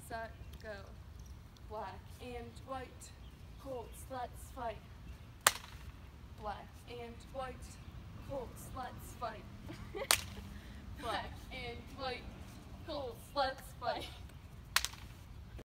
set, go. Black and white, colts, let's fight. Black and white, colts, let's fight. Black